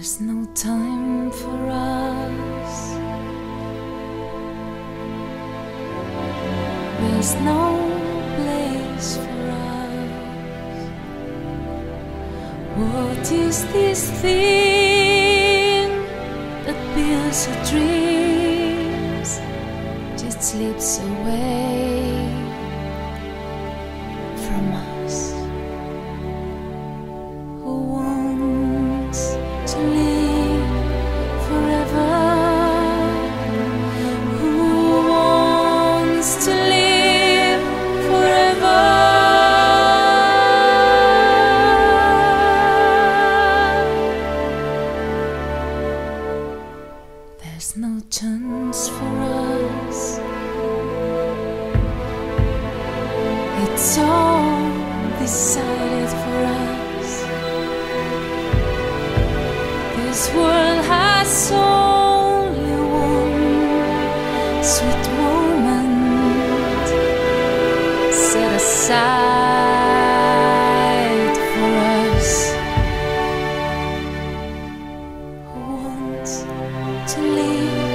There's no time for us. There's no place for us. What is this thing that builds our dreams, just slips away from us? Who wants to live forever? Who wants to live forever? There's no chance for us. It's all decided for us. This world has only one sweet moment set aside for us. Who wants to live